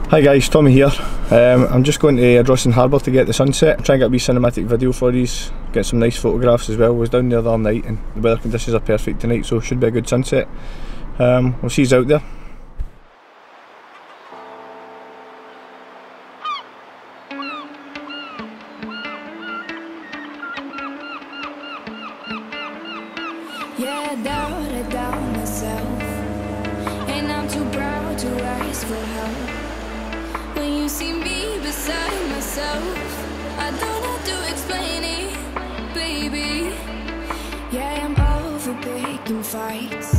Hi guys, Tommy here. I'm just going to Ardrossan Harbour to get the sunset. I'm trying to get a wee cinematic video for these, get some nice photographs as well. I was down there the other night and the weather conditions are perfect tonight, so it should be a good sunset. We'll see you out there. Yeah, I doubt myself, and I'm too proud to ask for help. When you see me beside myself, I don't have to explain it, baby. Yeah, I'm over picking fights.